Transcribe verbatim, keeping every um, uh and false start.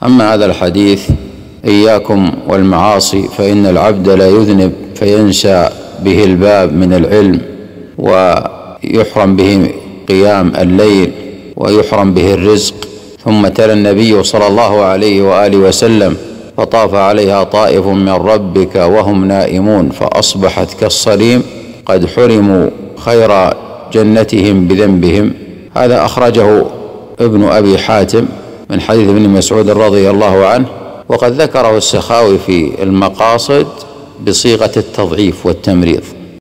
أما هذا الحديث: إياكم والمعاصي فإن العبد لا يذنب فينسى به الباب من العلم، ويحرم به قيام الليل، ويحرم به الرزق. ثم تلا النبي صلى الله عليه وآله وسلم: فطاف عليها طائف من ربك وهم نائمون فأصبحت كالصريم قد حرموا خير جنتهم بذنبهم. هذا أخرجه ابن أبي حاتم من حديث ابن مسعود رضي الله عنه، وقد ذكره السخاوي في المقاصد بصيغة التضعيف والتمريض.